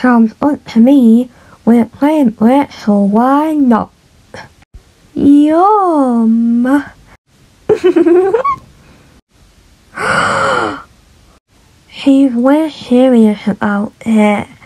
sounds good to me. We're playing it, so why not? Yum! She's way serious about it.